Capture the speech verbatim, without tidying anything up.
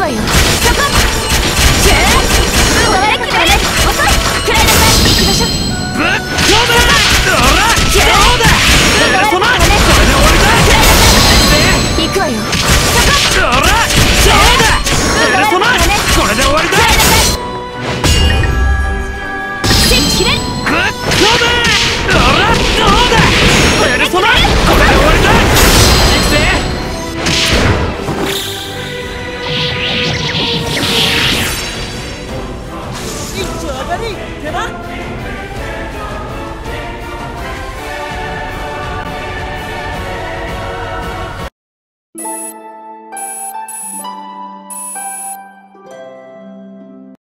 わよ。そこシューッ割り切れ遅いくらいなさい。行きましょう。 ぶっ飛べ。どらどうだ。